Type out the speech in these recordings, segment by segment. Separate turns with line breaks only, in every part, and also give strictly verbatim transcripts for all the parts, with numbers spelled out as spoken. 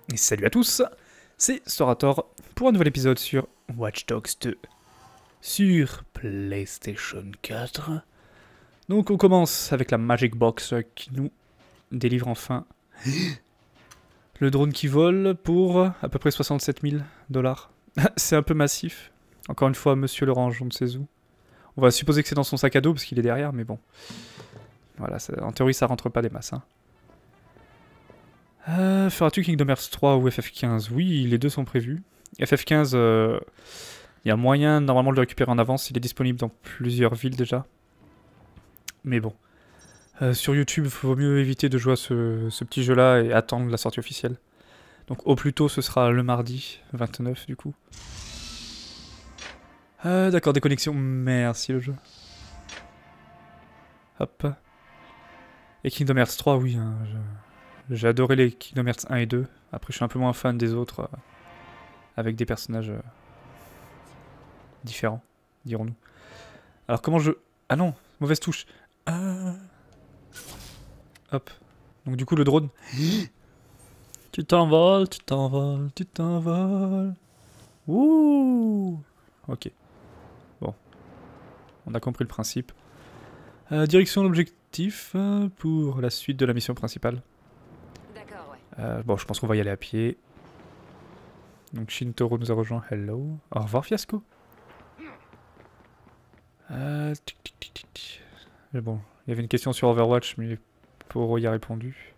Et salut à tous, c'est Sorator pour un nouvel épisode sur Watch Dogs deux sur PlayStation quatre. Donc on commence avec la Magic Box qui nous délivre enfin le drone qui vole pour à peu près soixante-sept mille dollars. C'est un peu massif. Encore une fois, monsieur Lorange, on ne sait où. On va supposer que c'est dans son sac à dos parce qu'il est derrière, mais bon. Voilà, ça, en théorie ça rentre pas des masses. Hein. Euh, Feras-tu Kingdom Hearts trois ou F F quinze? Oui, les deux sont prévus. F F quinze, il euh, y a moyen normalement de le récupérer en avance. Il est disponible dans plusieurs villes déjà. Mais bon. Euh, sur YouTube, il vaut mieux éviter de jouer à ce, ce petit jeu-là et attendre la sortie officielle. Donc au plus tôt, ce sera le mardi vingt-neuf du coup. Euh, D'accord, déconnexion. Merci le jeu. Hop. Et Kingdom Hearts trois, oui. Hein, je... J'ai adoré les Kingdom Hearts un et deux. Après, je suis un peu moins fan des autres. Euh, avec des personnages euh, différents, dirons-nous. Alors, comment je... Ah non, mauvaise touche. Ah. Hop. Donc, du coup, le drone... Tu t'envoles, tu t'envoles, tu t'envoles. Ouh. Ok. Bon. On a compris le principe. Euh, direction l'objectif euh, pour la suite de la mission principale. Euh, bon, je pense qu'on va y aller à pied. Donc Shintaro nous a rejoint. Hello. Au revoir, Fiasco. Euh, tic, tic, tic, tic. Mais bon, il y avait une question sur Overwatch, mais Poro y a répondu.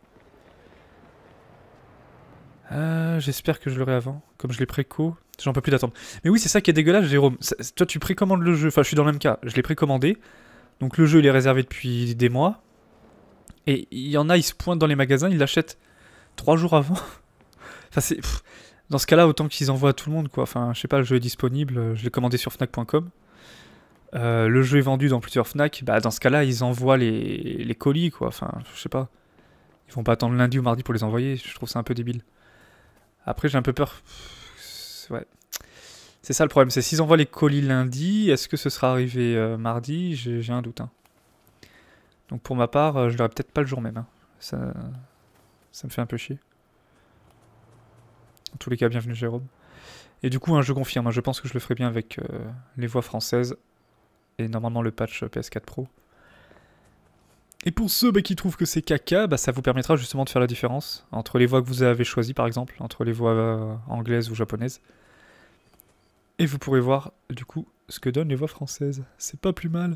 Euh, J'espère que je l'aurai avant. Comme je l'ai préco, j'en peux plus d'attendre. Mais oui, c'est ça qui est dégueulasse, Jérôme. Ça, toi, tu précommandes le jeu. Enfin, je suis dans le même cas. Je l'ai précommandé. Donc le jeu, il est réservé depuis des mois. Et il y en a, ils se pointent dans les magasins, ils l'achètent trois jours avant. Enfin, c'est... Pff, dans ce cas-là, autant qu'ils envoient à tout le monde, quoi. Enfin, je sais pas, le jeu est disponible, je l'ai commandé sur Fnac point com. Euh, le jeu est vendu dans plusieurs Fnac. Bah, dans ce cas-là, ils envoient les... les colis, quoi. Enfin, je sais pas. Ils vont pas attendre lundi ou mardi pour les envoyer. Je trouve ça un peu débile. Après, j'ai un peu peur. Pff, ouais. C'est ça le problème. C'est s'ils envoient les colis lundi, est-ce que ce sera arrivé euh, mardi? J'ai un doute. Hein. Donc pour ma part, euh, je l'aurai peut-être pas le jour même. Hein. Ça... ça me fait un peu chier. En tous les cas, bienvenue Jérôme. Et du coup, hein, je confirme, hein, je pense que je le ferai bien avec euh, les voix françaises et normalement le patch P S quatre Pro. Et pour ceux bah, qui trouvent que c'est caca, bah, ça vous permettra justement de faire la différence entre les voix que vous avez choisies par exemple, entre les voix euh, anglaises ou japonaises. Et vous pourrez voir du coup ce que donnent les voix françaises. C'est pas plus mal.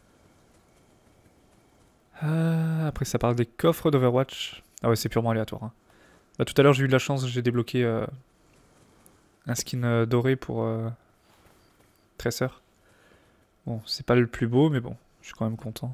Euh, après ça parle des coffres d'Overwatch. Ah ouais, c'est purement aléatoire. Hein. Bah, tout à l'heure j'ai eu de la chance, j'ai débloqué euh, un skin euh, doré pour euh, Tracer. Bon, c'est pas le plus beau, mais bon, je suis quand même content.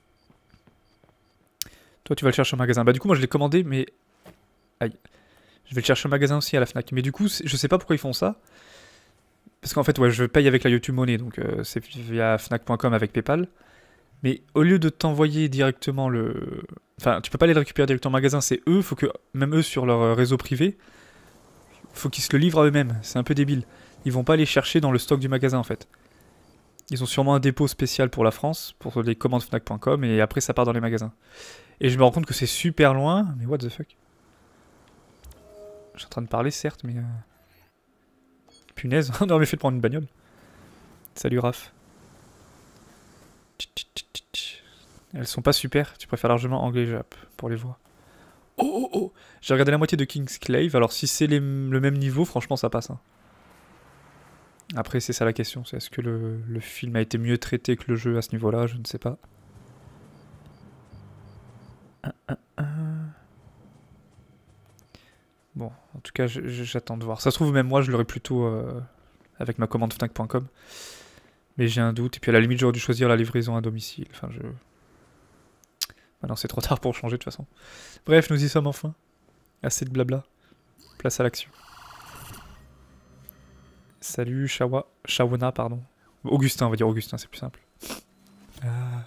Toi, tu vas le chercher au magasin. Bah du coup, moi je l'ai commandé, mais... Aïe. Je vais le chercher au magasin aussi à la Fnac. Mais du coup, je sais pas pourquoi ils font ça. Parce qu'en fait, ouais, je paye avec la YouTube Money, donc euh, c'est via Fnac point com avec PayPal. Mais au lieu de t'envoyer directement le... Enfin, tu peux pas aller le récupérer directement au magasin, c'est eux, faut que... Même eux, sur leur réseau privé, faut qu'ils se le livrent à eux-mêmes. C'est un peu débile. Ils vont pas aller chercher dans le stock du magasin, en fait. Ils ont sûrement un dépôt spécial pour la France, pour les commandes Fnac point com, et après ça part dans les magasins. Et je me rends compte que c'est super loin, mais what the fuck. Je suis en train de parler, certes, mais... Euh... Punaise, on aurait fait de prendre une bagnole. Salut Raph. Elles sont pas super, tu préfères largement anglais et jap pour les voix. Oh oh oh, j'ai regardé la moitié de Kingsclave, alors si c'est le même niveau, franchement ça passe. Hein. Après c'est ça la question, c'est est-ce que le, le film a été mieux traité que le jeu à ce niveau-là, je ne sais pas. Un, un, un. Bon, en tout cas j'attends de voir. Ça se trouve même moi je l'aurais plutôt euh, avec ma commande Fnac point com. Mais j'ai un doute, et puis à la limite j'aurais dû choisir la livraison à domicile, enfin je... Bah non, c'est trop tard pour changer de toute façon. Bref, nous y sommes enfin. Assez de blabla. Place à l'action. Salut, Shawa... Shawana, pardon. Augustin, on va dire Augustin, c'est plus simple. Ah.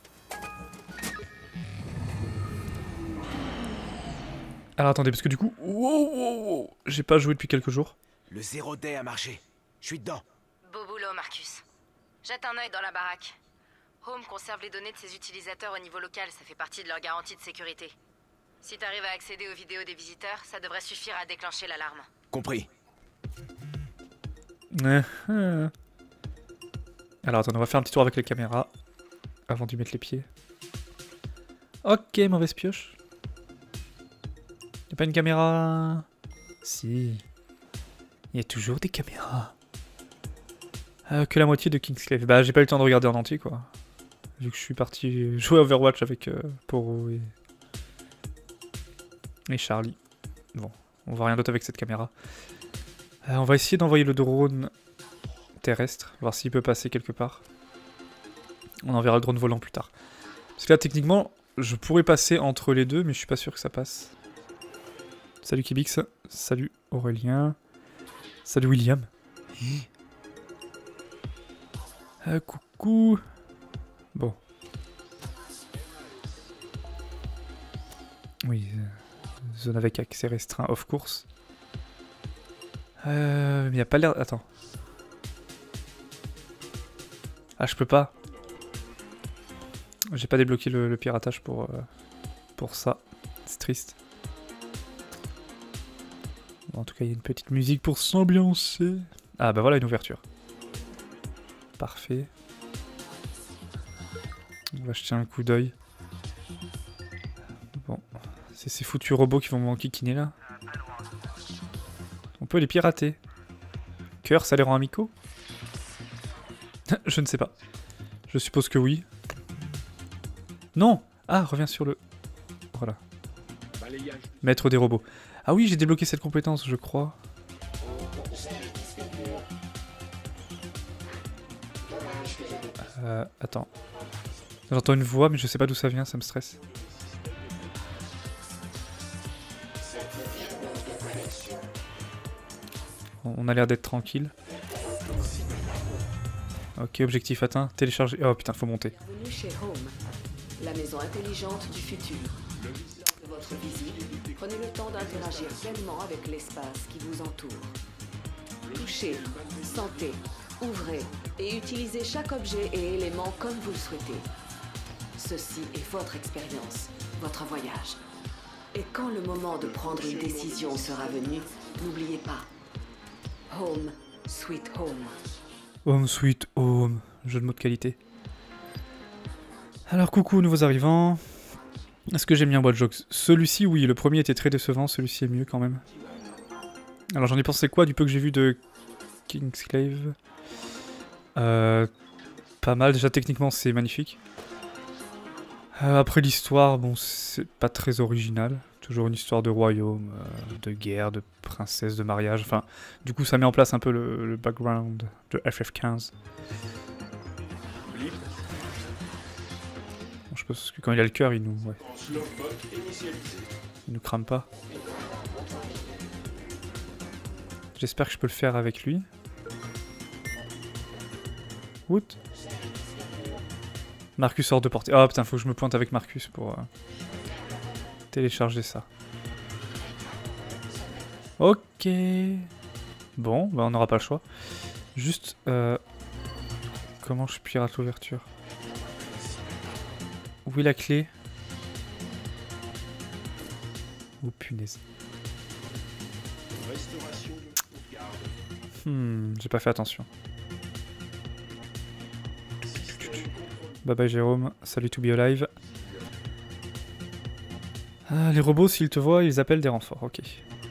Alors attendez, parce que du coup... Wow, wow, wow. J'ai pas joué depuis quelques jours.
Le zéro day a marché. Je suis dedans.
Beau boulot, Marcus. Jette un œil dans la baraque. Home conserve les données de ses utilisateurs au niveau local, ça fait partie de leur garantie de sécurité. Si t'arrives à accéder aux vidéos des visiteurs, ça devrait suffire à déclencher l'alarme.
Compris.
Euh, euh. Alors attends, on va faire un petit tour avec les caméras avant d'y mettre les pieds. Ok, mauvaise pioche. Y'a pas une caméra? Si. Il y a toujours des caméras. Euh, que la moitié de Kingsclave. Bah j'ai pas eu le temps de regarder en entier quoi. Vu que je suis parti jouer à Overwatch avec euh, Poro et... et Charlie. Bon, on voit rien d'autre avec cette caméra. Euh, on va essayer d'envoyer le drone terrestre, voir s'il peut passer quelque part. On enverra le drone volant plus tard. Parce que là techniquement, je pourrais passer entre les deux, mais je suis pas sûr que ça passe. Salut Kibix, salut Aurélien, salut William. Euh, coucou. Bon. Oui, euh, zone avec accès restreint off course. Euh, mais y a pas l'air... Attends. Ah, je peux pas. J'ai pas débloqué le, le piratage pour, euh, pour ça. C'est triste. Bon, en tout cas, il y a une petite musique pour s'ambiancer. Ah, bah voilà une ouverture. Parfait. On va jeter un coup d'œil. Bon. C'est ces foutus robots qui vont m'enquiquiner là. On peut les pirater. Cœur, ça les rend amicaux? Je ne sais pas. Je suppose que oui. Non! Ah, reviens sur le... Voilà. Maître des robots. Ah oui, j'ai débloqué cette compétence, je crois. Euh, attends. J'entends une voix, mais je sais pas d'où ça vient, ça me stresse. On a l'air d'être tranquille. Ok, objectif atteint, télécharger. Oh putain, faut monter.
Bienvenue chez Home, la maison intelligente du futur. Lors de votre visite, prenez le temps d'interagir pleinement avec l'espace qui vous entoure. Touchez, sentez, ouvrez et utilisez chaque objet et élément comme vous le souhaitez. Ceci est votre expérience, votre voyage. Et quand le moment de prendre une décision sera venu, n'oubliez pas. Home, sweet home.
Home sweet home, jeu de mots de qualité. Alors coucou nouveaux arrivants. Est-ce que j'aime bien Watch Dogs? Celui-ci oui, le premier était très décevant, celui-ci est mieux quand même. Alors j'en ai pensé quoi du peu que j'ai vu de Kingsclave? euh, Pas mal, déjà techniquement c'est magnifique. Euh, après l'histoire, bon c'est pas très original. Toujours une histoire de royaume, euh, de guerre, de princesse, de mariage. Enfin, du coup, ça met en place un peu le, le background de F F quinze. Bon, je pense que quand il a le cœur, il nous... Ouais. Il nous crame pas. J'espère que je peux le faire avec lui. Woot. Marcus hors de portée. Oh putain, faut que je me pointe avec Marcus pour... Euh... télécharger ça. Ok. Bon, bah on n'aura pas le choix. Juste, euh, comment je pirate l'ouverture? Où est la clé? Oh punaise. Hmm, j'ai pas fait attention. Bye bye Jérôme, salut to be alive. Ah, les robots, s'ils te voient, ils appellent des renforts, ok.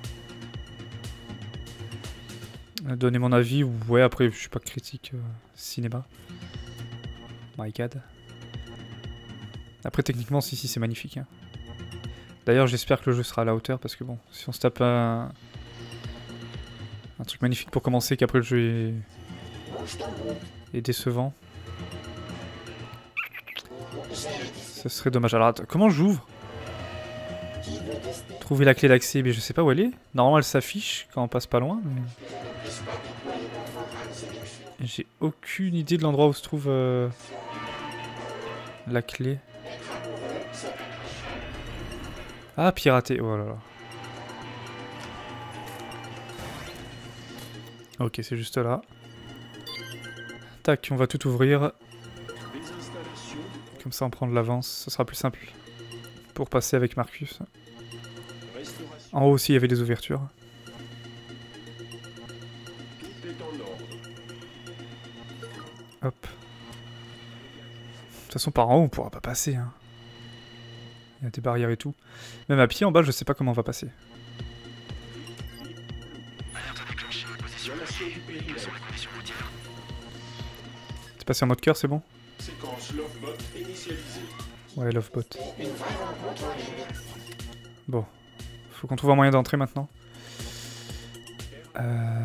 Donner mon avis, ouais, après, je suis pas critique, euh, cinéma. My god. Après, techniquement, si, si, c'est magnifique. Hein. D'ailleurs, j'espère que le jeu sera à la hauteur, parce que bon, si on se tape un, un truc magnifique pour commencer, qu'après le jeu est, est décevant. Ce serait dommage. Alors, attends, comment j'ouvre? Trouver la clé d'accès, mais je sais pas où elle est. Normalement elle s'affiche quand on passe pas loin. Mais... j'ai aucune idée de l'endroit où se trouve euh... la clé. Ah, pirater, oh là là. Ok, c'est juste là. Tac, on va tout ouvrir. Comme ça on prend de l'avance, ce sera plus simple pour passer avec Marcus. En haut aussi, il y avait des ouvertures. Hop. De toute façon, par en haut, on pourra pas passer. Hein. Il y a des barrières et tout. Même à pied, en bas, je sais pas comment on va passer. T'es passé en mode cœur, c'est bon? Ouais, Lovebot. Bon. Faut qu'on trouve un moyen d'entrer maintenant. Euh...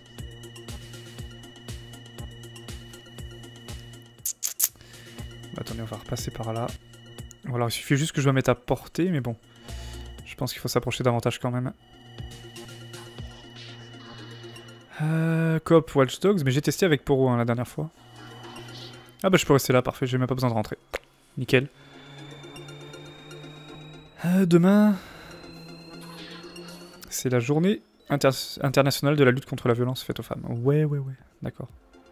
Bah, attendez, on va repasser par là. Voilà, il suffit juste que je dois mettre à portée, mais bon. Je pense qu'il faut s'approcher davantage quand même. Euh, Coop Watch Dogs, mais j'ai testé avec Poro hein, la dernière fois. Ah bah je peux rester là, parfait, j'ai même pas besoin de rentrer. Nickel. Euh, demain... C'est la journée inter internationale de la lutte contre la violence faite aux femmes. Ouais, ouais, ouais, d'accord.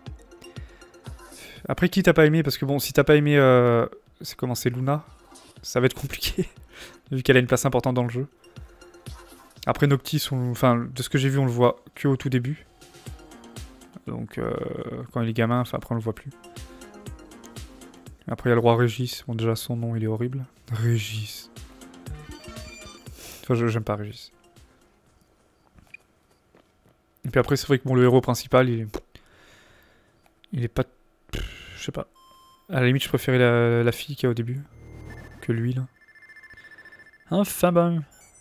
Après, qui t'as pas aimé? Parce que bon, si t'as pas aimé... Euh... C'est comment? C'est Luna? Ça va être compliqué, vu qu'elle a une place importante dans le jeu. Après, Noctis, on... enfin, de ce que j'ai vu, on le voit que au tout début. Donc, euh, quand il est gamin, enfin, après, on le voit plus. Après, il y a le roi Régis. Bon, déjà, son nom, il est horrible. Régis. Enfin, j'aime pas Régis. Et puis après, c'est vrai que bon, le héros principal, il est... Il est pas... Je sais pas. À la limite, je préférais la, la fille qu'il y a au début. Que lui, là. Enfin ben.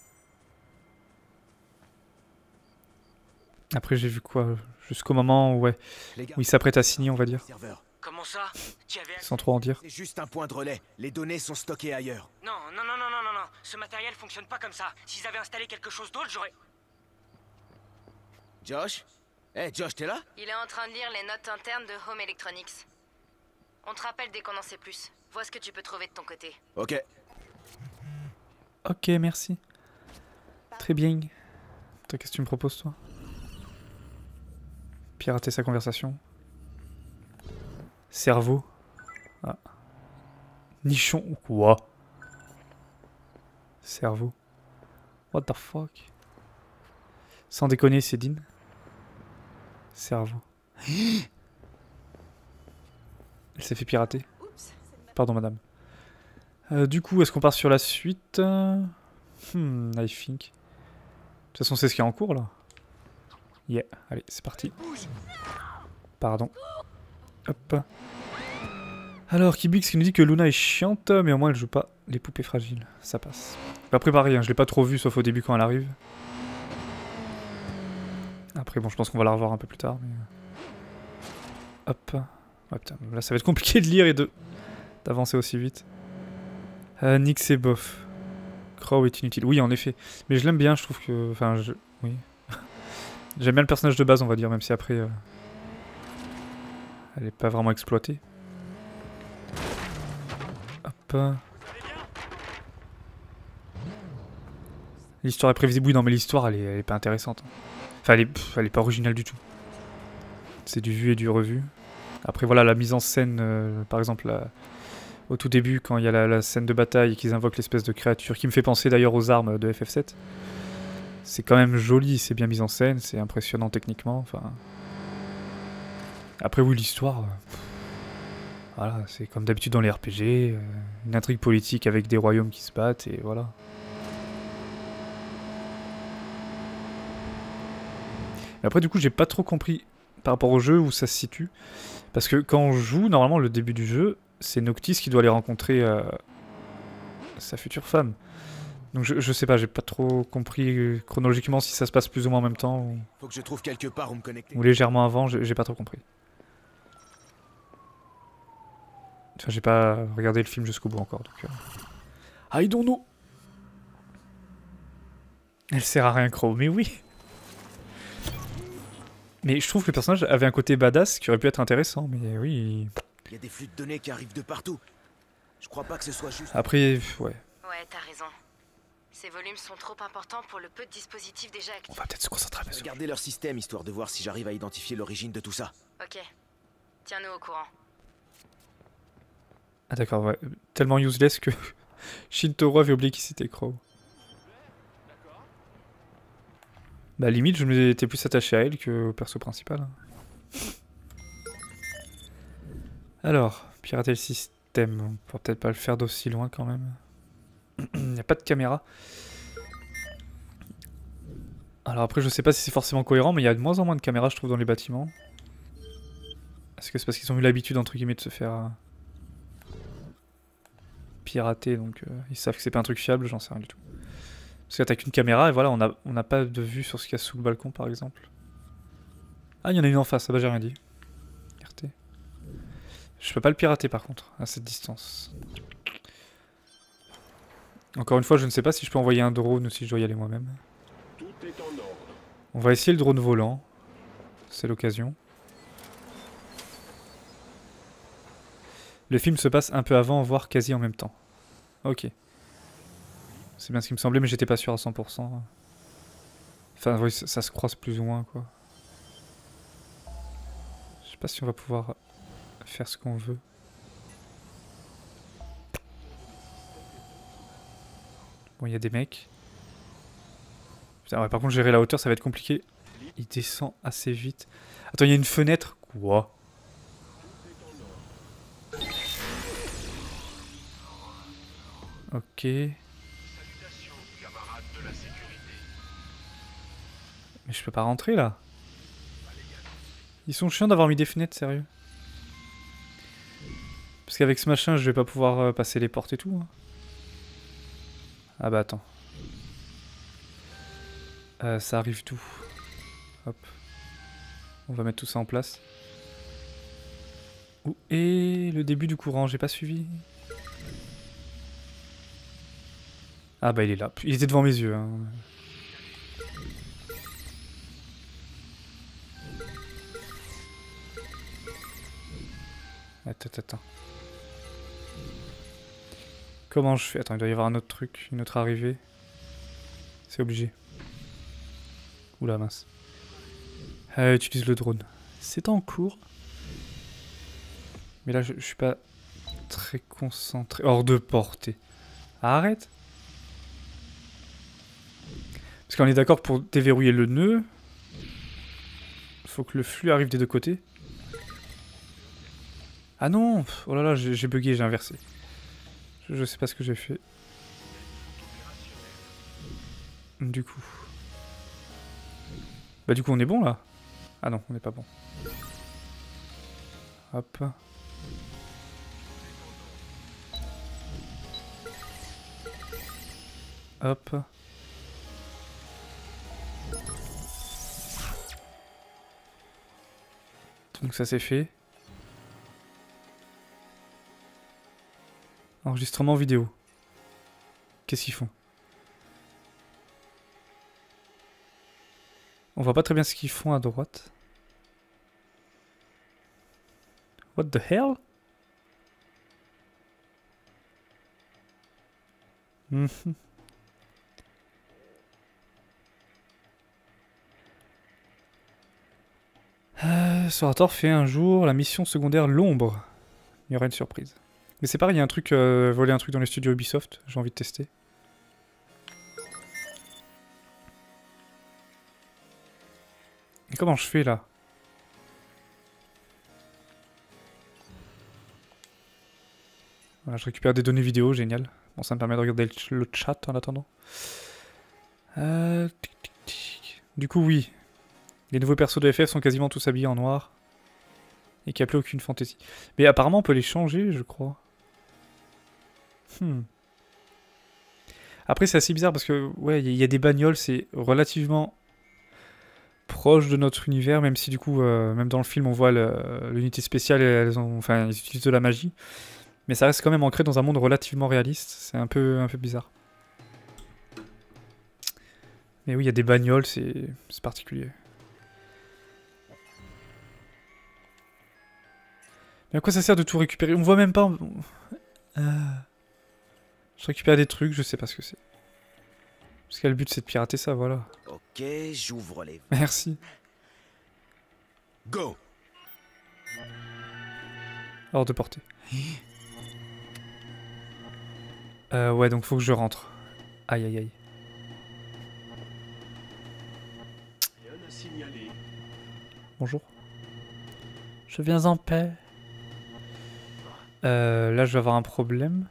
Après, j'ai vu quoi? Jusqu'au moment où, ouais, où il s'apprête à signer, on va dire.
Comment ça?
Sans trop en dire.
C'est juste un point de relais. Les données sont stockées ailleurs.
Non, non, non, non, non, non, non. Ce matériel fonctionne pas comme ça. S'ils avaient installé quelque chose d'autre, j'aurais...
Josh? Eh, hey, Josh, t'es là?
Il est en train de lire les notes internes de Home Electronics. On te rappelle dès qu'on en sait plus. Vois ce que tu peux trouver de ton côté.
Ok.
Ok, merci. Très bien. Toi, qu'est-ce que tu me proposes, toi? Pirater sa conversation. Cerveau. Ah. Nichon. Quoi? Cerveau. What the fuck? Sans déconner, c'est Dean. Cerveau. Elle s'est fait pirater. Pardon, madame. Euh, du coup, est-ce qu'on part sur la suite? Hmm, I think. De toute façon, c'est ce qui est en cours, là. Yeah, allez, c'est parti. Pardon. Hop. Alors, Kibix qui nous dit que Luna est chiante, mais au moins elle joue pas les poupées fragiles. Ça passe. Pas préparé, hein, je l'ai pas trop vu, sauf au début quand elle arrive. Après, bon, je pense qu'on va la revoir un peu plus tard, mais... Hop. Ouais, putain, là, ça va être compliqué de lire et de... d'avancer aussi vite. Euh, Nick, c'est bof. Crow est inutile. Oui, en effet. Mais je l'aime bien, je trouve que... Enfin, je... Oui. J'aime bien le personnage de base, on va dire, même si après... Euh... Elle est pas vraiment exploitée. Hop. L'histoire est prévisible. Oui, non, mais l'histoire, elle est, elle est pas intéressante. Enfin, elle est, pff, elle est pas originale du tout. C'est du vu et du revu. Après, voilà, la mise en scène, euh, par exemple, la... au tout début, quand il y a la, la scène de bataille et qu'ils invoquent l'espèce de créature, qui me fait penser d'ailleurs aux armes de F F sept. C'est quand même joli, c'est bien mis en scène, c'est impressionnant techniquement, enfin... Après, oui, l'histoire... Euh, voilà, c'est comme d'habitude dans les R P G, euh, une intrigue politique avec des royaumes qui se battent, et voilà. Mais après, du coup, j'ai pas trop compris par rapport au jeu où ça se situe. Parce que quand on joue, normalement, le début du jeu, c'est Noctis qui doit aller rencontrer euh, sa future femme. Donc je, je sais pas, j'ai pas trop compris euh, chronologiquement si ça se passe plus ou moins en même temps. Ou,
Faut que je trouve quelque part où me connecter.
ou légèrement avant, j'ai pas trop compris. Enfin, j'ai pas regardé le film jusqu'au bout encore, donc... Euh... I don't know. Elle sert à rien, Crow, mais oui. Mais je trouve que le personnage avait un côté badass qui aurait pu être intéressant, mais oui...
Il y a des flux de données qui arrivent de partout. Je crois pas que ce soit juste...
Après, ouais.
Ouais, t'as raison. Ces volumes sont trop importants pour le peu de dispositifs déjà
On
actifs.
va peut-être se concentrer là-dessus.
Regardez leur système, histoire de voir si j'arrive à identifier l'origine de tout ça.
Ok. Tiens-nous au courant.
Ah d'accord, ouais. Tellement useless que Shintaro avait oublié qui c'était Crow. Bah limite, je m'étais plus attaché à elle qu'au perso principal. Alors, pirater le système. On pourra peut-être pas le faire d'aussi loin quand même. Il n'y a pas de caméra. Alors après, je sais pas si c'est forcément cohérent, mais il y a de moins en moins de caméras, je trouve, dans les bâtiments. Est-ce que c'est parce qu'ils ont eu l'habitude, entre guillemets, de se faire euh, pirater, donc euh, ils savent que c'est pas un truc fiable, j'en sais rien du tout. Parce que t'as qu'une caméra, et voilà, on n'a on a pas de vue sur ce qu'il y a sous le balcon, par exemple. Ah, il y en a une en face, ah bah j'ai rien dit. R T. Je peux pas le pirater, par contre, à cette distance. Encore une fois, je ne sais pas si je peux envoyer un drone ou si je dois y aller moi-même. On va essayer le drone volant. C'est l'occasion. Le film se passe un peu avant, voire quasi en même temps. Ok. C'est bien ce qui me semblait, mais j'étais pas sûr à cent pour cent. Enfin, oui, ça, ça se croise plus ou moins, quoi. Je sais pas si on va pouvoir faire ce qu'on veut. Bon, il y a des mecs. Putain, ouais, par contre, gérer la hauteur, ça va être compliqué. Il descend assez vite. Attends, il y a une fenêtre. Quoi? Ok. Mais je peux pas rentrer là. Ils sont chiants d'avoir mis des fenêtres, sérieux. Parce qu'avec ce machin, je vais pas pouvoir euh, passer les portes et tout. Hein. Ah bah attends. Euh, ça arrive d'où? Hop. On va mettre tout ça en place. Où est le début du courant? J'ai pas suivi. Ah bah il est là. Il était devant mes yeux. Hein. Attends, attends. Comment je fais? Attends, il doit y avoir un autre truc, une autre arrivée. C'est obligé. Oula mince. Euh, utilise le drone. C'est en cours. Mais là, je, je suis pas très concentré. Hors de portée. Arrête. Parce qu'on est d'accord pour déverrouiller le nœud. Faut que le flux arrive des deux côtés. Ah non! Oh là là, j'ai bugué, j'ai inversé. Je, je sais pas ce que j'ai fait. Du coup. Bah du coup on est bon là? Ah non, on n'est pas bon. Hop. Hop. Donc ça c'est fait. Enregistrement vidéo. Qu'est-ce qu'ils font? On voit pas très bien ce qu'ils font à droite. What the hell? Mmh. Euh, Sorator fait un jour la mission secondaire L'Ombre. Il y aura une surprise. Mais c'est pareil, il y a un truc, euh, voler un truc dans les studios Ubisoft, j'ai envie de tester. Et comment je fais là? Voilà, je récupère des données vidéo, génial. Bon, ça me permet de regarder le, le chat en attendant. Euh, tic, tic, tic. Du coup, oui. Les nouveaux persos de F F sont quasiment tous habillés en noir. Et qui appelaient aucune fantaisie. Mais apparemment, on peut les changer, je crois. Hmm. Après, c'est assez bizarre parce que, ouais, il y, y a des bagnoles, c'est relativement proche de notre univers, même si du coup, euh, même dans le film, on voit l'unité spéciale, elles ont, enfin, ils utilisent de la magie. Mais ça reste quand même ancré dans un monde relativement réaliste. C'est un peu, un peu bizarre. Mais oui, il y a des bagnoles, c'est particulier. Mais à quoi ça sert de tout récupérer? On voit même pas... Euh... Je récupère des trucs, je sais pas ce que c'est. Parce que le but c'est de pirater ça, voilà.
Ok, j'ouvre les...
Merci.
Go.
Hors de portée. Euh, ouais, donc faut que je rentre. Aïe aïe aïe. Bonjour. Je viens en paix. Euh, là, je vais avoir un problème.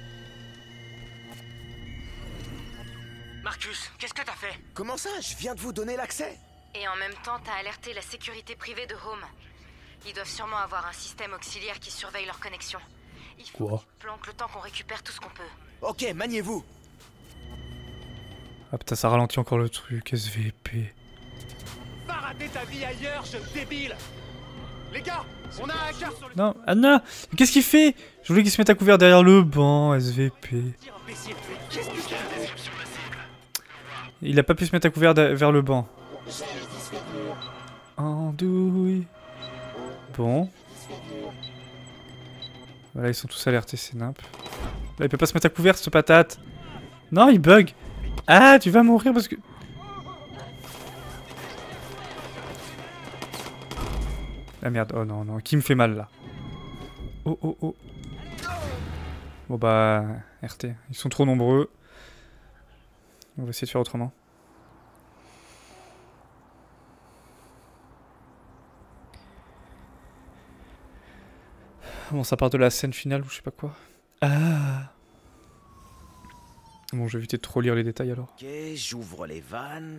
Marcus, qu'est-ce que t'as fait?
Comment ça? Je viens de vous donner l'accès.
Et en même temps, t'as alerté la sécurité privée de Home. Ils doivent sûrement avoir un système auxiliaire qui surveille leur connexion. Il faut
Quoi?
que tu te planques le temps qu'on récupère tout ce qu'on peut.
Ok, maniez-vous.
Ah putain, ça ralentit encore le truc, S V P.
Va rater ta vie ailleurs, jeune débile! Les gars, on a un hacker sur le...
Non, Anna! Mais qu'est-ce qu'il fait? Je voulais qu'il se mette à couvert derrière le banc, S V P.
imbécile, mais qu'est-ce que c'est?
Il a pas pu se mettre à couvert vers le banc. Andouille. Bon. Voilà, ils sont tous alertés, c'est nimp. Là, il peut pas se mettre à couvert, ce patate. Non, il bug. Ah, tu vas mourir parce que... Ah merde, oh non, non, qui me fait mal là? Oh, oh, oh. Bon bah, R T, ils sont trop nombreux. On va essayer de faire autrement. Bon, ça part de la scène finale ou je sais pas quoi. Ah. Bon, je vais éviter de trop lire les détails alors.
Ok, j'ouvre les vannes.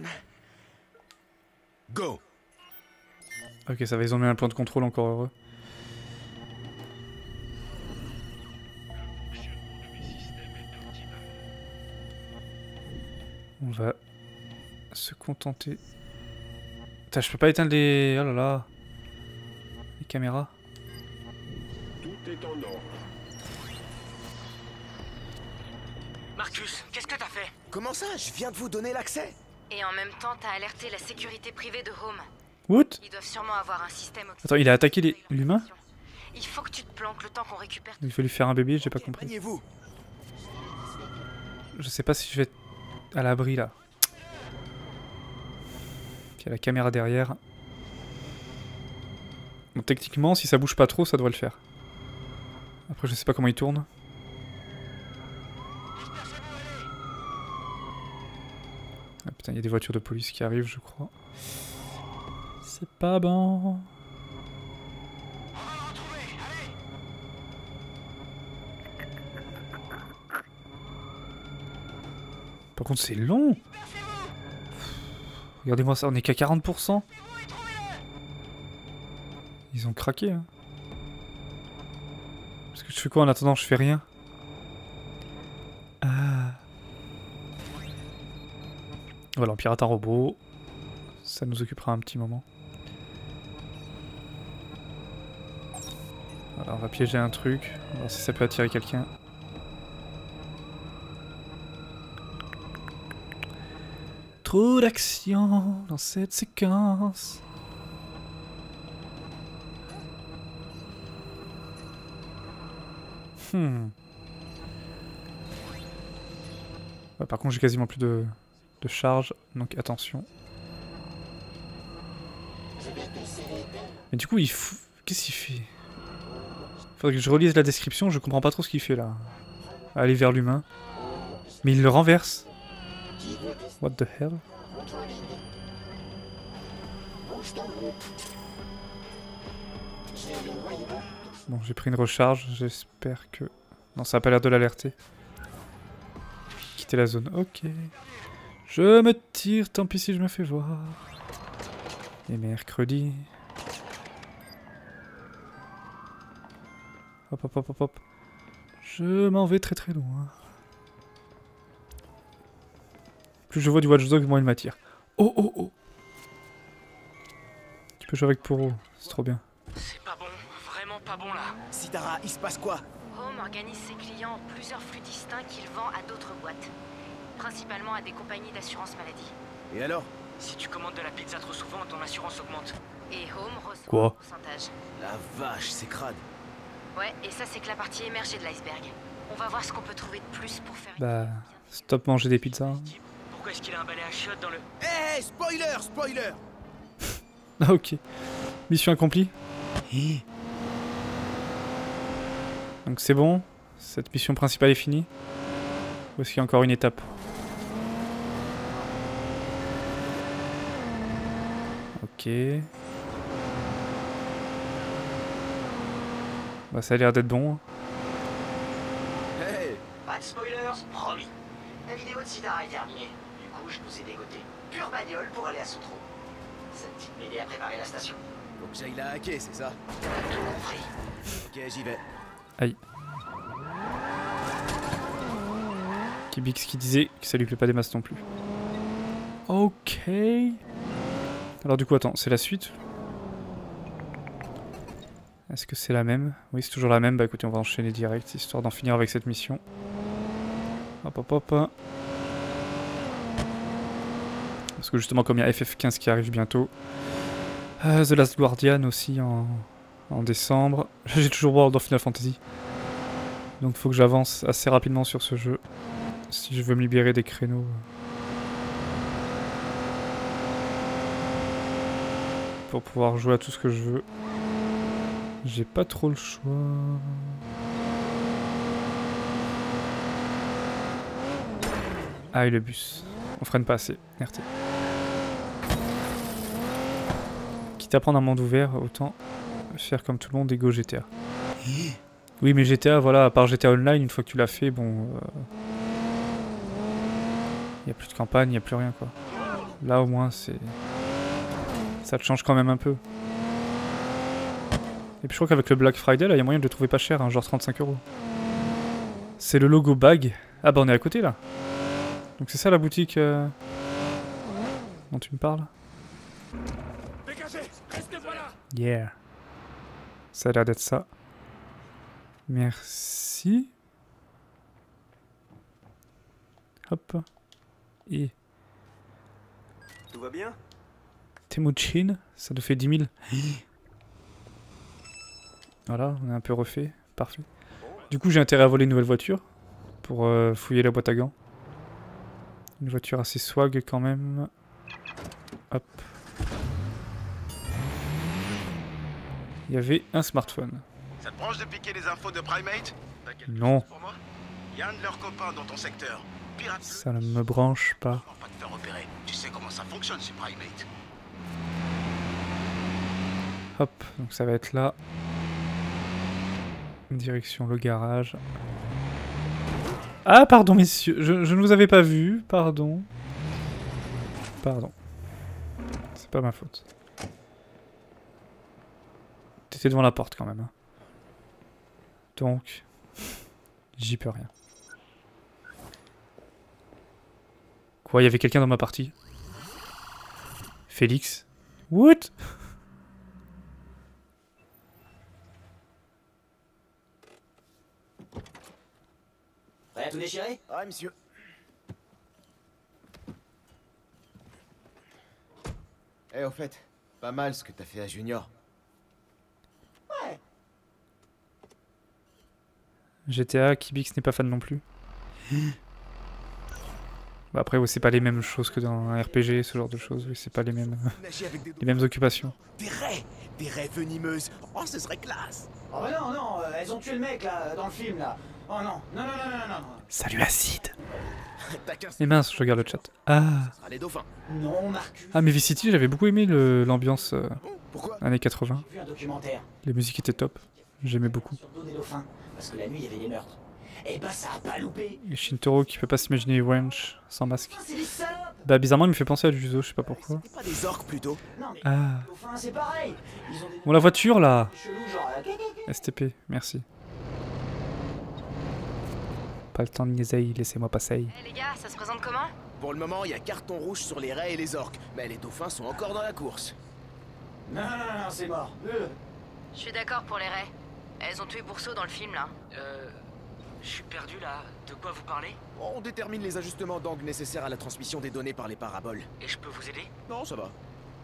Go.
Ok, ça va, ils ont mis un point de contrôle, encore heureux. On va se contenter. Putain, je peux pas éteindre les... Oh là là. Les caméras.
Tout est en ordre.
Marcus, qu'est-ce que t'as fait?
Comment ça? Je viens de vous donner l'accès.
Et en même temps, t'as alerté la sécurité privée de Home.
What?
Ils doivent sûrement avoir un système auxiliaire.
Attends, il a attaqué les- l'humain?
Il faut que tu te planques le temps qu'on récupère.
Il faut lui faire un bébé, j'ai pas
Ok,
compris.
maniez-vous.
Je sais pas si je vais être à l'abri là. Il y a la caméra derrière. Bon, techniquement, si ça bouge pas trop, ça devrait le faire. Après, je sais pas comment il tourne. Ah putain, il y a des voitures de police qui arrivent, je crois. C'est pas bon. Par contre, c'est long. Regardez-moi ça, on est qu'à quarante pour cent. Ils ont craqué, hein. Parce que je fais quoi en attendant? Je fais rien. Ah. Voilà, on pirate un robot. Ça nous occupera un petit moment. Voilà, on va piéger un truc. On va voir si ça peut attirer quelqu'un. Trop d'action dans cette séquence. Hmm. Ouais, par contre, j'ai quasiment plus de, de charge, donc attention. Mais du coup, il fout... Qu'est-ce qu'il fait? Faudrait que je relise la description, je comprends pas trop ce qu'il fait là. Aller vers l'humain. Mais il le renverse. What the hell? Bon, j'ai pris une recharge, j'espère que... Non, ça a pas l'air de l'alerter. Quitter la zone, ok. Je me tire, tant pis si je me fais voir. Et mercredi... Hop, hop, hop, hop, hop. Je m'en vais très très loin. Plus je vois du Watch Dogs, moins il m'attire. Oh, oh, oh. Tu peux jouer avec Poro, c'est trop bien.
C'est pas bon, vraiment pas bon là.
Sidara, il se passe quoi?
Home organise ses clients en plusieurs flux distincts qu'il vend à d'autres boîtes. Principalement à des compagnies d'assurance maladie.
Et alors?
Si tu commandes de la pizza trop souvent, ton assurance augmente.
Et Home reçoit
Quoi?
un pourcentage.
La vache, c'est crade.
Ouais, et ça c'est que la partie émergée de l'iceberg. On va voir ce qu'on peut trouver de plus pour faire...
Bah, stop manger des pizzas.
Pourquoi est-ce qu'il a un balai à chiottes dans le...
Hé, hey, spoiler, spoiler.
Ah ok. Mission accomplie. Donc c'est bon. Cette mission principale est finie. Ou est-ce qu'il y a encore une étape? Ok. Bah ça a l'air d'être bon.
Hey!
Pas de spoilers, promis. La vidéo de Sidara est terminée. Du coup, je nous ai dégoté. Pure bagnole pour aller à Soutro. Cette petite m'aider à préparer la station.
Faut que j'aille la hacker, c'est ça?
T'as tout compris.
Ok, j'y vais.
Aïe. Kibix qui disait que ça lui plaît pas des masses non plus. Ok. Alors du coup, attends, c'est la suite? Est-ce que c'est la même? Oui, c'est toujours la même. Bah écoutez, on va enchaîner direct, histoire d'en finir avec cette mission. Hop hop hop. Parce que justement, comme il y a F F quinze qui arrive bientôt. Euh, The Last Guardian aussi en, en décembre. J'ai toujours World of Final Fantasy. Donc il faut que j'avance assez rapidement sur ce jeu. Si je veux me libérer des créneaux. Pour pouvoir jouer à tout ce que je veux. J'ai pas trop le choix. Ah, et le bus. On freine pas assez. R T. Quitte à prendre un monde ouvert, autant faire comme tout le monde et go G T A. Oui, mais G T A, voilà, à part G T A Online, une fois que tu l'as fait, bon... Il euh... n'y a plus de campagne, il n'y a plus rien, quoi. Là, au moins, c'est... Ça te change quand même un peu. Et puis je crois qu'avec le Black Friday, là, il y a moyen de le trouver pas cher, hein, genre trente-cinq euros. C'est le logo bag. Ah bah on est à côté, là. Donc c'est ça la boutique euh... dont tu me parles?
Dégagez! Restez pas là!
Yeah. Ça a l'air d'être ça. Merci. Hop. Et...
Tout va bien?
Temuchin, ça te fait dix mille. Voilà, on est un peu refait. Parfait. Du coup, j'ai intérêt à voler une nouvelle voiture. Pour euh, fouiller la boîte à gants. Une voiture assez swag quand même. Hop. Il y avait un smartphone.
Ça te branche de piquer les infos de Primate? T'as quelque
Non.
chose pour moi? Il y a un de leurs copains dans ton secteur. Pirate.
Ça ne me branche pas.
On va pas te faire repérer. Tu sais comment ça fonctionne chez Primate.
Hop, donc ça va être là. Direction le garage. Ah, pardon, messieurs. Je, je ne vous avais pas vu. Pardon. Pardon. C'est pas ma faute. T'étais devant la porte quand même. Hein. Donc, j'y peux rien. Quoi, il y avait quelqu'un dans ma partie? Félix? What?
Prêt à tout déchirer?
Ouais, monsieur. Eh, au fait, pas mal ce que t'as fait à Junior.
Ouais.
G T A, Kibix n'est pas fan non plus. Bah après, oui, c'est pas les mêmes choses que dans un R P G, ce genre de choses. Oui, c'est pas les mêmes, les mêmes occupations.
Des raies! Des raies venimeuses! Oh, ce serait classe!
Oh bah non, non, euh, elles ont tué le mec là, dans le film là. Oh non, non, non, non, non, non, non.
Salut acide.
T'as qu'un...
Et mince, je regarde le chat. Ah,
Ah, les dauphins.
Non, Marcus.
ah mais Vice City, j'avais beaucoup aimé le- l'ambiance euh,
Pourquoi?
années quatre-vingts.
J'ai vu un documentaire
Les musiques étaient top. J'aimais beaucoup.
sur le dos des dauphins, parce que la nuit il y avait des meurtres. Et bah ça a pas loupé.
Et Shintaro qui peut pas s'imaginer Wench sans masque.
Ah, c'est des salopes.
Bah bizarrement, il me fait penser à Juzo, je sais pas pourquoi.
C'était pas des orques plutôt?
Non mais
Ah.
les dauphins c'est pareil. Ils ont des
Bon, la voiture là.
chelous genre. euh,
S T P, merci. Pas le temps de niaiser, laissez-moi passer.
Eh les gars, ça se présente comment?
Pour le moment, il y a carton rouge sur les raies et les orques. Mais les dauphins sont encore dans la course.
Non, non, non, non, c'est mort. Euh.
Je suis d'accord pour les raies. Elles ont tué Bourseau dans le film là.
Euh... Je suis perdu là. De quoi vous parlez?
On détermine les ajustements d'angle nécessaires à la transmission des données par les paraboles.
Et je peux vous aider?
Non, ça va.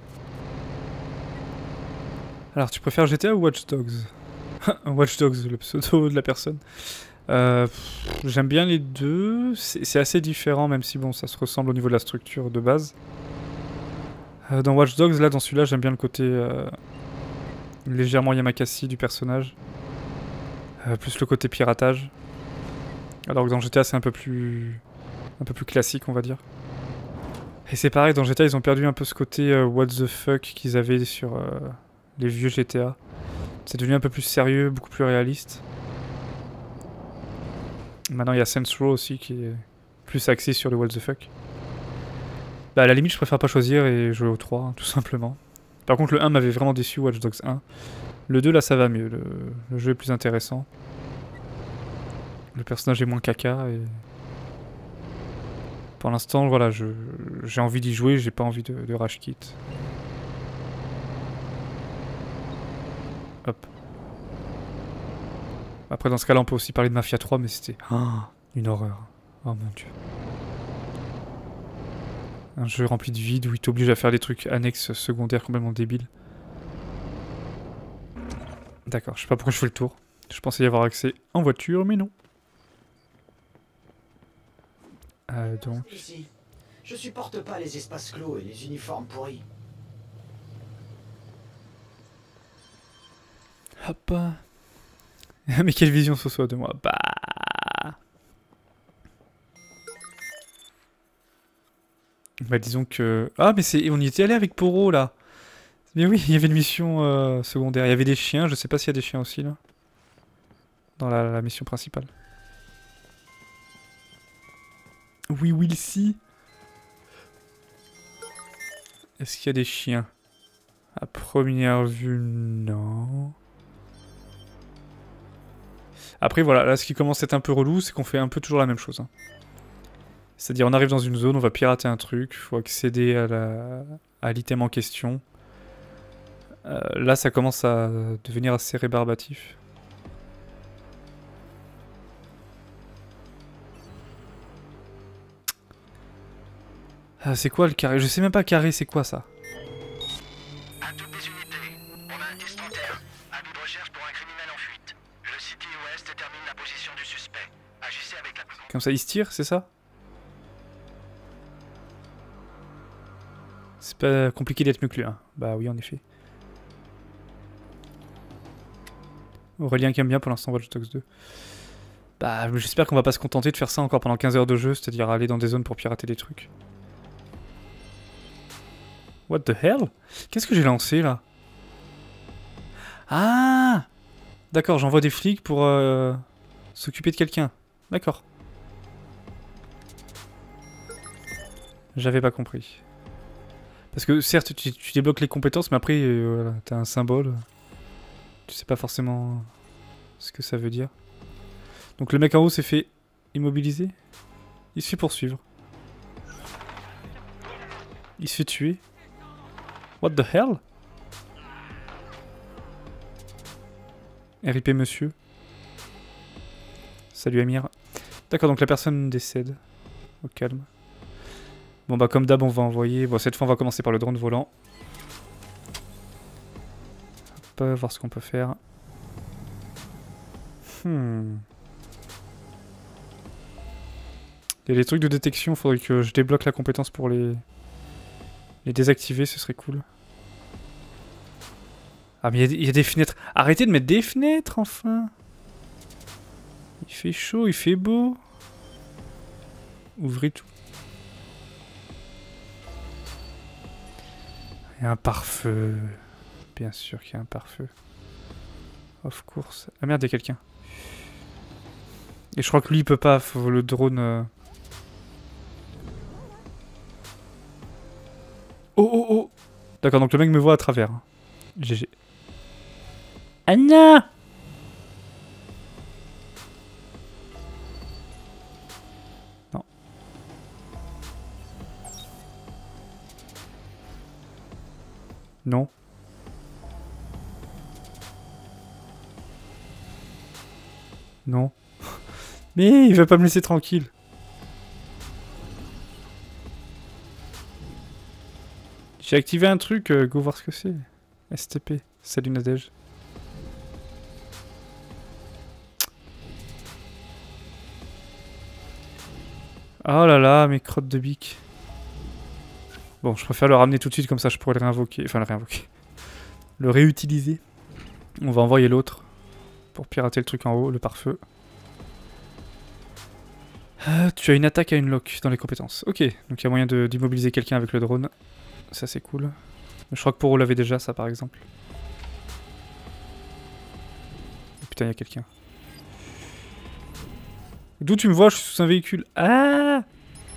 Alors, tu préfères G T A ou Watch Dogs? Watch Dogs, le pseudo de la personne. Euh, pff, J'aime bien les deux. C'est c'est assez différent, même si bon, ça se ressemble au niveau de la structure de base. Euh, dans Watch Dogs, là, dans celui-là, j'aime bien le côté euh, légèrement Yamakasi du personnage. Euh, plus le côté piratage. Alors que dans G T A, c'est un peu plus un peu plus classique, on va dire. Et c'est pareil, dans G T A, ils ont perdu un peu ce côté euh, what the fuck qu'ils avaient sur euh, les vieux G T A. C'est devenu un peu plus sérieux, beaucoup plus réaliste. Maintenant, il y a Saints Row aussi qui est plus axé sur le what the fuck. Bah, à la limite, je préfère pas choisir et jouer au trois, hein, tout simplement. Par contre, le un m'avait vraiment déçu, Watch Dogs un. Le deux, là, ça va mieux. Le, le jeu est plus intéressant. Le personnage est moins caca et... Pour l'instant, voilà, j'ai envie d'y jouer, j'ai pas envie de, de rage quit. Hop. Après, dans ce cas-là, on peut aussi parler de Mafia trois, mais c'était oh, une horreur. Oh mon dieu. Un jeu rempli de vide où il t'oblige à faire des trucs annexes secondaires complètement débiles. D'accord, je sais pas pourquoi je fais le tour. Je pensais y avoir accès en voiture, mais non. Euh, donc...
Ici. Je supporte pas les espaces clos et les uniformes pourris.
Hop. Mais quelle vision ce soit de moi. Bah... Bah disons que... Ah mais c'est... on y était allé avec Poro là. Mais oui, il y avait une mission euh, secondaire. Il y avait des chiens, je sais pas s'il y a des chiens aussi là. Dans la, la mission principale. Oui, we'll see. Est-ce qu'il y a des chiens? À première vue, non. Après voilà, là ce qui commence à être un peu relou, c'est qu'on fait un peu toujours la même chose. Hein. C'est-à-dire on arrive dans une zone, on va pirater un truc, il faut accéder à la à l'item en question. Euh, là ça commence à devenir assez rébarbatif. Ah, c'est quoi le carré? Je sais même pas carré, c'est quoi ça?
À toutes les unités, on a un dix trente et un. Avis de recherche pour un criminel en fuite. Le City West détermine la position du suspect. Agissez avec la plus grande...
Comme ça il se tire, c'est ça? C'est pas compliqué d'être mieux que lui, hein. Bah oui, en effet. Aurélien qui aime bien pour l'instant Watch Dogs deux. Bah j'espère qu'on va pas se contenter de faire ça encore pendant quinze heures de jeu, c'est-à-dire aller dans des zones pour pirater des trucs. What the hell? Qu'est-ce que j'ai lancé là? Ah! D'accord, j'envoie des flics pour euh, s'occuper de quelqu'un. D'accord. J'avais pas compris. Parce que certes, tu, tu débloques les compétences, mais après, euh, voilà, t'as un symbole. Tu sais pas forcément ce que ça veut dire. Donc le mec en haut s'est fait immobiliser. Il se fait poursuivre. Il se fait tuer. What the hell? R I P monsieur. Salut Amir. D'accord, donc la personne décède. Au calme. Bon bah comme d'hab on va envoyer... Bon cette fois on va commencer par le drone volant. Hop, voir ce qu'on peut faire. Hmm. Il y a des trucs de détection, faudrait que je débloque la compétence pour les... Les désactiver, ce serait cool. Ah mais il y, y a des fenêtres. Arrêtez de mettre des fenêtres enfin. Il fait chaud, il fait beau. Ouvrez tout. Il y a un pare-feu. Bien sûr qu'il y a un pare-feu. Of course. Ah merde, il y a quelqu'un. Et je crois que lui il peut pas, faut le drone... Euh... Oh oh oh! D'accord, donc le mec me voit à travers. G G. Anna! Non. Non. Non. Mais il veut pas me laisser tranquille. J'ai activé un truc, euh, go voir ce que c'est. S T P. Salut Nadège. Oh là là, mes crottes de bique. Bon, je préfère le ramener tout de suite, comme ça je pourrais le réinvoquer. Enfin, le réinvoquer. Le réutiliser. On va envoyer l'autre. Pour pirater le truc en haut, le pare-feu. Euh, tu as une attaque à une lock dans les compétences. Ok, donc il y a moyen d'immobiliser quelqu'un avec le drone. Ça c'est cool. Je crois que Poro l'avait déjà ça par exemple. Oh, putain, il y a quelqu'un. D'où tu me vois, je suis sous un véhicule. Ah!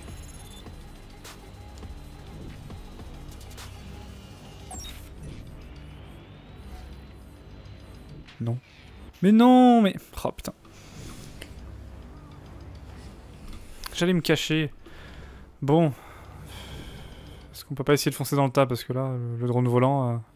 Non. Mais non, mais... Oh putain. J'allais me cacher. Bon. Est-ce qu'on peut pas essayer de foncer dans le tas parce que là, le, le drone volant... Euh...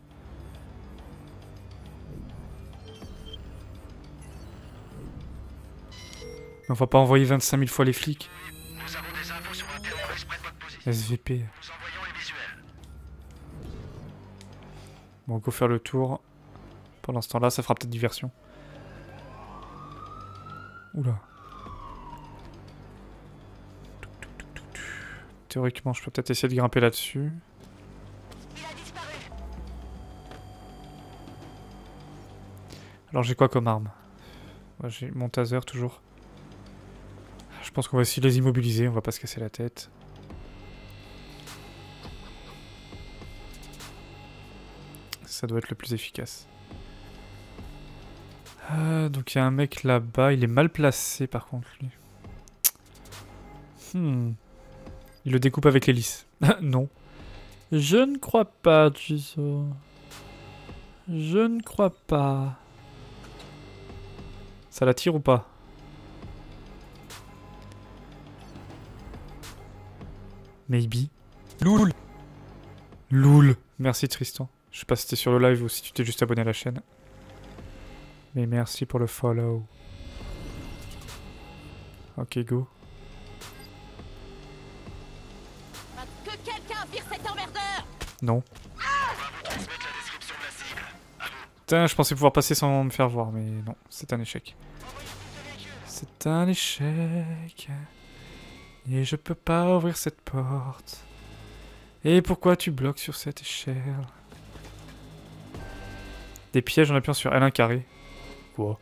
On va pas envoyer vingt-cinq mille fois les flics.
Nous avons des infos sur un terroriste près de votre position.
S V P.
Nous envoyons les visuels.
Bon, go faire le tour. Pendant ce temps-là, ça fera peut-être diversion. Oula. Théoriquement, je peux peut-être essayer de grimper là-dessus. Alors j'ai quoi comme arme? Ouais, j'ai mon taser toujours. Je pense qu'on va essayer de les immobiliser, on va pas se casser la tête. Ça doit être le plus efficace. Euh, donc il y a un mec là-bas, il est mal placé par contre lui. Hmm. Il le découpe avec l'hélice. Non. Je ne crois pas, Jizo. Je ne crois pas. Ça la tire ou pas? Maybe. Loul. Loul. Merci Tristan. Je sais pas si t'es sur le live ou si tu t'es juste abonné à la chaîne. Mais merci pour le follow. Ok, go.
Que quelqu'un vire cet emmerdeur!
Non. Putain, je pensais pouvoir passer sans me faire voir, mais non, c'est un échec. C'est un échec. Et je peux pas ouvrir cette porte. Et pourquoi tu bloques sur cette échelle? Des pièges, on appuie sur L un carré. Quoi?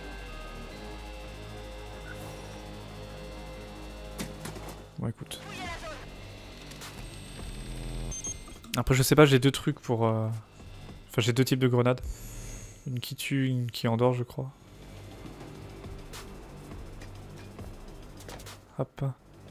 Bon, écoute. Après, je sais pas, j'ai deux trucs pour... Euh... Enfin, j'ai deux types de grenades. Une qui tue, une qui endort, je crois. Hop.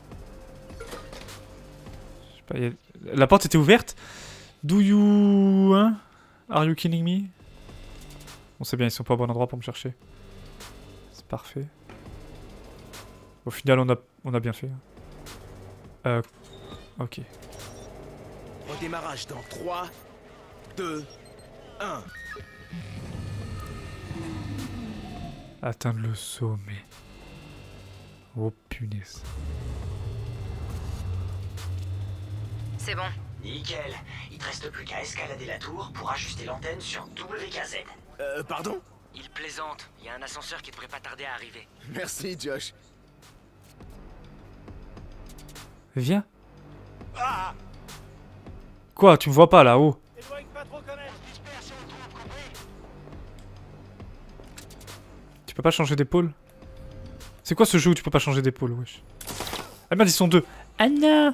Je sais pas, y a... La porte était ouverte? Do you... Hein? Are you kidding me? Bon, c'est bien, ils sont pas au bon endroit pour me chercher. C'est parfait. Au final, on a, on a bien fait. Euh... Ok.
Redémarrage dans trois, deux, un.
Atteindre le sommet. Oh punaise.
C'est bon.
Nickel. Il te reste plus qu'à escalader la tour pour ajuster l'antenne sur W K Z.
Euh, pardon?
Il plaisante. Il y a un ascenseur qui devrait pas tarder à arriver.
Merci, Josh.
Viens. Ah! Quoi, tu me vois pas là-haut? Tu peux pas changer d'épaule? C'est quoi ce jeu où tu peux pas changer d'épaule, wesh? Ah merde, ils sont deux. Ah non!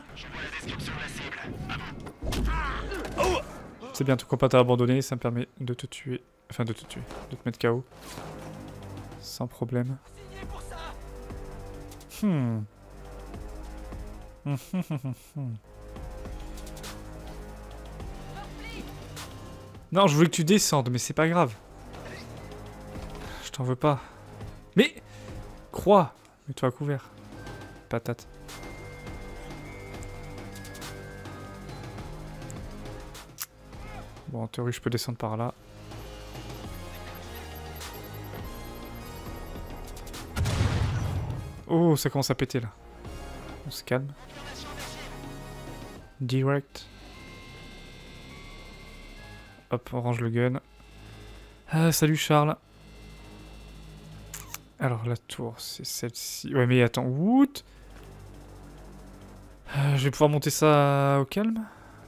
C'est bien, ton compas t'a abandonné, ça me permet de te tuer. Enfin, de te tuer, de te mettre K O. Sans problème. Hmm. Non, je voulais que tu descendes, mais c'est pas grave. Je t'en veux pas. Mais... Croix. Mets-toi à couvert. Patate. Bon, en théorie, je peux descendre par là. Oh, ça commence à péter, là. On se calme. Direct. Hop, on range le gun. Ah, salut Charles. Alors, la tour, c'est celle-ci. Ouais, mais attends, what? euh, Je vais pouvoir monter ça au calme?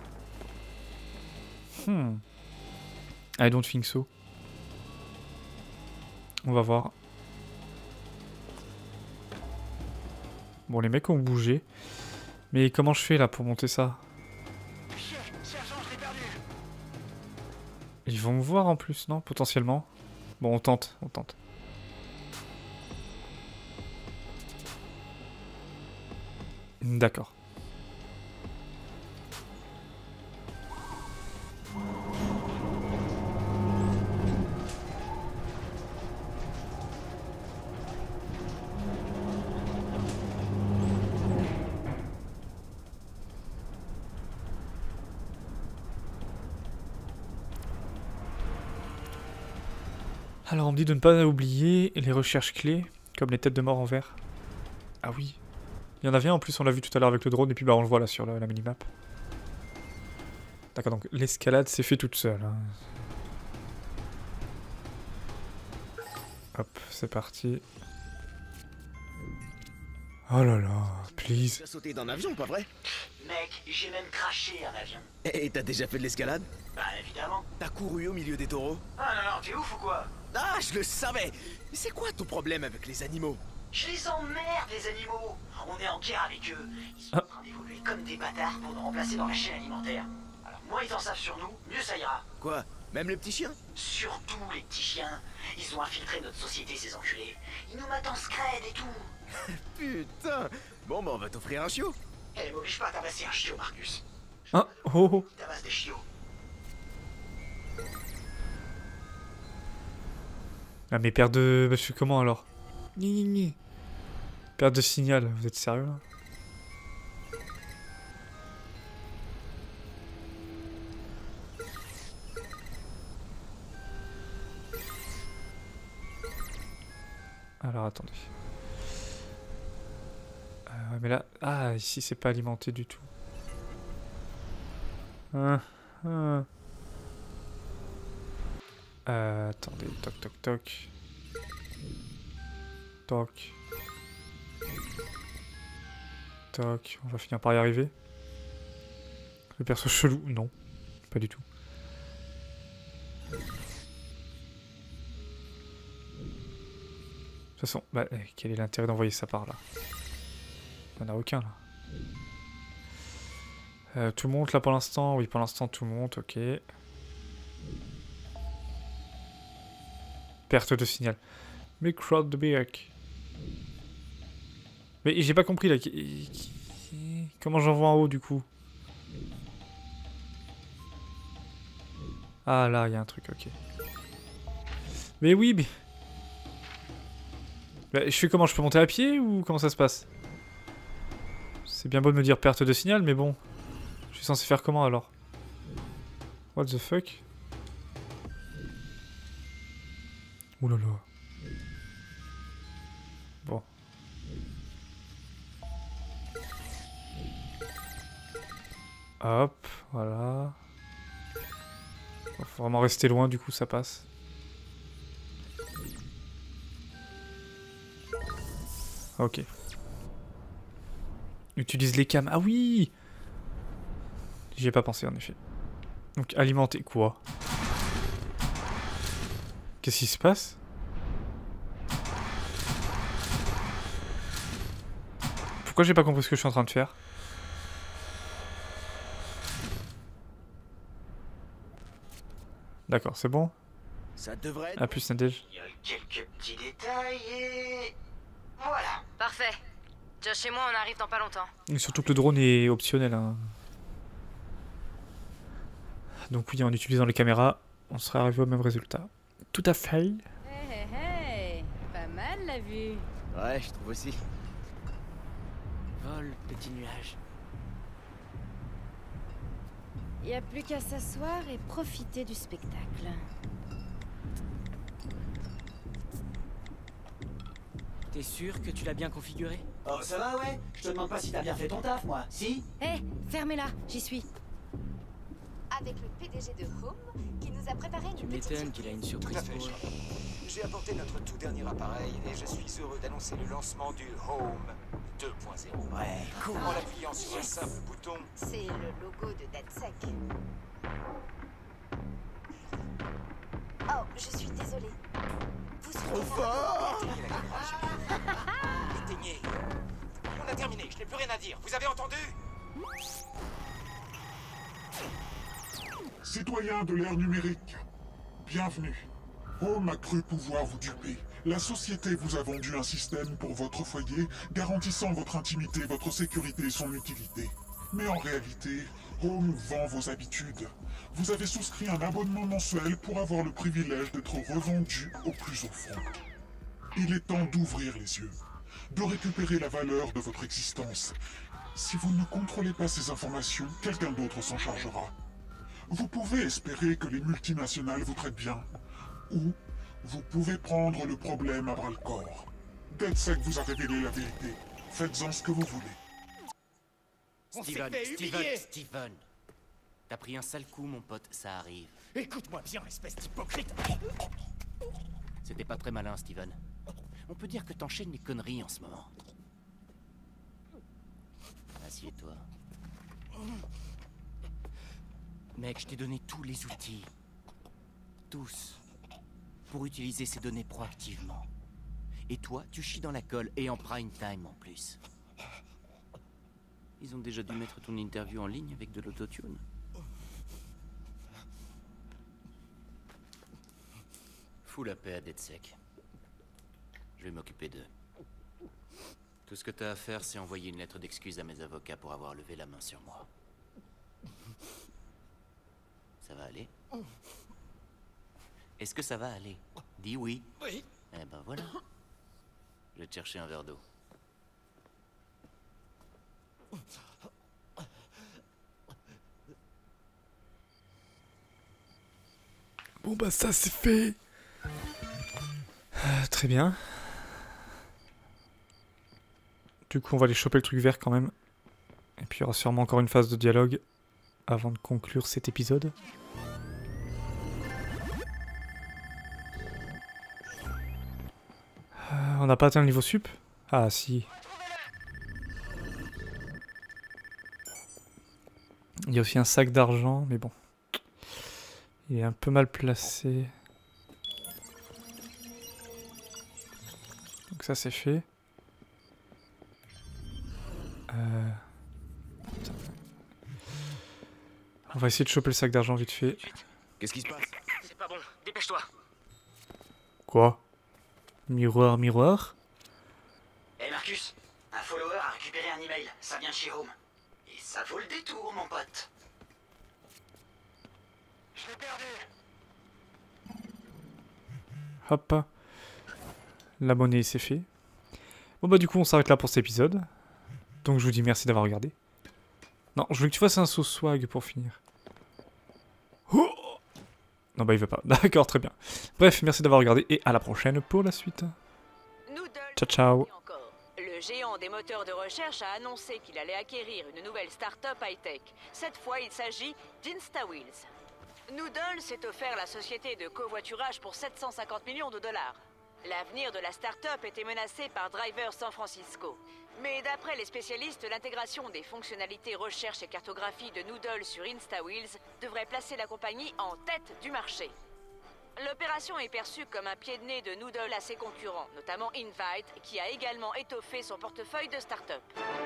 Hmm. I don't think so. On va voir. Bon, les mecs ont bougé. Mais comment je fais là pour monter ça? Ils vont me voir en plus, non? Potentiellement. Bon, on tente, on tente. D'accord. Alors on me dit de ne pas oublier les recherches clés, comme les têtes de mort en vert. Ah oui. Il y en avait un en plus, on l'a vu tout à l'heure avec le drone, et puis bah on le voit là sur la, la minimap. D'accord, donc l'escalade s'est fait toute seule. Hein. Hop, c'est parti. Oh là là, please.
Tu as sauté d'un avion, pas vrai?
Mec, j'ai même craché un avion.
Et t'as déjà fait de l'escalade?
Bah évidemment.
T'as couru au milieu des taureaux?
Ah non, non, t'es ouf ou quoi?
Ah, je le savais! Mais c'est quoi ton problème avec les animaux?
Je les emmerde, les animaux. On est en guerre avec eux. Ils sont en train d'évoluer comme des bâtards pour nous remplacer dans la chaîne alimentaire. Alors moins ils en savent sur nous, mieux ça ira.
Quoi? Même les petits chiens?
Surtout les petits chiens. Ils ont infiltré notre société, ces enculés. Ils nous mettent en scred et tout.
Putain! Bon, bah on va t'offrir un chiot.
Elle m'oblige pas à tabasser un chiot, Marcus.
Ah, oh, oh.
Il tabasse des chiots.
Ah mais perte de... Bah, je fais comment alors? Ni ni ni. Perte de signal, vous êtes sérieux là? Alors attendez. Euh, ouais, mais là... Ah, ici c'est pas alimenté du tout. Ah, ah. Euh, attendez, toc toc toc. Toc. Toc, on va finir par y arriver. Le perso chelou, non, pas du tout. De toute façon, bah, quel est l'intérêt d'envoyer ça par là? Il n'y en a aucun là. Euh, tout monte là pour l'instant, oui pour l'instant tout monte, ok. Perte de signal. Mais crowd the back. Mais j'ai pas compris là. Comment j'envoie en haut du coup? Ah là, il y a un truc, ok. Mais oui, mais... Bah, je fais comment? Je peux monter à pied ou comment ça se passe? C'est bien beau de me dire perte de signal, mais bon. Je suis censé faire comment alors? What the fuck? Ouh là là. Bon. Hop, voilà. Faut vraiment rester loin, du coup ça passe. Ok. Utilise les cams. Ah oui! J'y ai pas pensé en effet. Donc alimenter quoi? Qu'est-ce qui se passe? Pourquoi j'ai pas compris ce que je suis en train de faire? D'accord, c'est bon?
Ça devrait être...
Ah plus Nadège.
Il y a quelques petits détails et... Voilà.
Parfait. Josh et moi, on arrive dans pas longtemps.
Et surtout que le drone est optionnel. Hein. Donc oui, en utilisant les caméras, on serait arrivé au même résultat. Tout à fait.
Hey, hey, hey. Pas mal la vue.
Ouais, je trouve aussi.
Vol, petit nuage.
Y a plus qu'à s'asseoir et profiter du spectacle.
T'es sûr que tu l'as bien configuré?
Oh, ça va, ouais? Je te demande pas si t'as bien fait ton taf, moi. Si?
Hé, hey, fermez-la, j'y suis.
Avec le P D G de Home, qui nous a préparé une
Tu
petite
m'étonnes qu'il a une surprise
Tout à fait,
pour eux.
chef. J'ai apporté notre tout dernier appareil et je suis heureux d'annoncer le lancement du Home deux point zéro.
Ouais, cool.
En l'appuyant sur un simple bouton,
C'est le logo de DeadSec. Oh, je suis désolée. Vous serez
Trop fort!
éteignez. On a terminé, je n'ai plus rien à dire. Vous avez entendu?
Citoyens de l'ère numérique, bienvenue. Home a cru pouvoir vous duper. La société vous a vendu un système pour votre foyer, garantissant votre intimité, votre sécurité et son utilité. Mais en réalité, Home vend vos habitudes. Vous avez souscrit un abonnement mensuel pour avoir le privilège d'être revendu au plus au fond. Il est temps d'ouvrir les yeux, de récupérer la valeur de votre existence. Si vous ne contrôlez pas ces informations, quelqu'un d'autre s'en chargera. Vous pouvez espérer que les multinationales vous traitent bien, ou vous pouvez prendre le problème à bras-le-corps. DedSec vous a révélé la vérité. Faites-en ce que vous voulez.
Steven, Steven, Steven. T'as pris un sale coup, mon pote, ça arrive.
Écoute-moi bien, espèce d'hypocrite.
C'était pas très malin, Steven. On peut dire que t'enchaînes les conneries en ce moment. Assieds-toi. Mec, je t'ai donné tous les outils. Tous. Pour utiliser ces données proactivement. Et toi, tu chies dans la colle, et en prime time en plus. Ils ont déjà dû mettre ton interview en ligne avec de l'autotune. Fous la paix à DedSec. Je vais m'occuper d'eux. Tout ce que t'as à faire, c'est envoyer une lettre d'excuse à mes avocats pour avoir levé la main sur moi. Ça va aller? Est-ce que ça va aller? Dis oui.
Oui.
Eh ben voilà. Je vais te chercher un verre d'eau.
Bon bah ça c'est fait. Euh, très bien. Du coup on va aller choper le truc vert quand même. Et puis il y aura sûrement encore une phase de dialogue avant de conclure cet épisode. Euh, on n'a pas atteint le niveau sup? Ah si. Il y a aussi un sac d'argent, mais bon. Il est un peu mal placé. Donc ça c'est fait. Euh... On va essayer de choper le sac d'argent vite fait.
Qu'est-ce qui se passe?
C'est pas bon, dépêche-toi.
Quoi? Miroir, miroir?
Hé hey Marcus, un follower a récupéré un email, ça vient de chez Home. Et ça vaut le détour, mon pote.
Je l'ai perdu.
Hop. L'abonné c'est fait. Bon bah du coup on s'arrête là pour cet épisode. Donc je vous dis merci d'avoir regardé. Non, je veux que tu fasses un saut swag pour finir. Oh non bah il veut pas. D'accord, très bien. Bref, merci d'avoir regardé et à la prochaine pour la suite. Ciao ciao.
Le géant des moteurs de recherche a annoncé qu'il allait acquérir une nouvelle start-up high-tech. Cette fois, il s'agit d'InstaWheels. Noodle s'est offert la société de covoiturage pour sept cent cinquante millions de dollars. L'avenir de la start-up était menacé par Driver San Francisco. Mais d'après les spécialistes, l'intégration des fonctionnalités recherche et cartographie de Noodle sur InstaWheels devrait placer la compagnie en tête du marché. L'opération est perçue comme un pied de nez de Noodle à ses concurrents, notamment Invite, qui a également étoffé son portefeuille de start-up.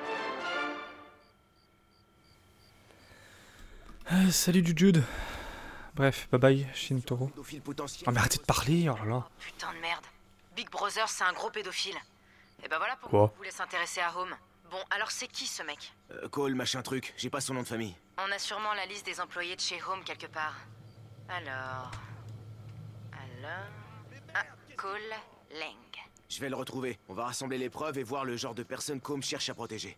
Euh, salut du Jude. Bref, bye bye, Shintaro. Oh mais arrêtez de parler, oh là là.
Putain de merde. Big Brother, c'est un gros pédophile. Et bah voilà pourquoi
Quoi
on voulait s'intéresser à Home. Bon, alors c'est qui ce mec?
Euh, Cole, machin truc, j'ai pas son nom de famille.
On a sûrement la liste des employés de chez Home quelque part. Alors... Alors... Ah, Cole Lang.
Je vais le retrouver. On va rassembler les preuves et voir le genre de personne qu'Home cherche à protéger.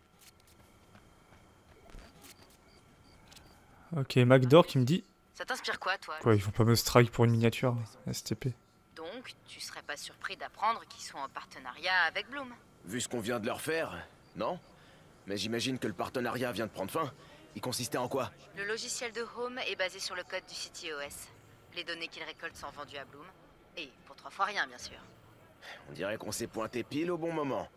Ok, McDor qui me dit...
Ça t'inspire quoi, toi?
Quoi, ils vont pas me strike pour une miniature, S T P.
Donc, tu serais pas surpris d'apprendre qu'ils sont en partenariat avec Bloom?
Vu ce qu'on vient de leur faire, non? Mais j'imagine que le partenariat vient de prendre fin. Il consistait en quoi?
Le logiciel de Home est basé sur le code du CityOS. Les données qu'il récolte sont vendues à Bloom. Et pour trois fois rien, bien sûr.
On dirait qu'on s'est pointé pile au bon moment.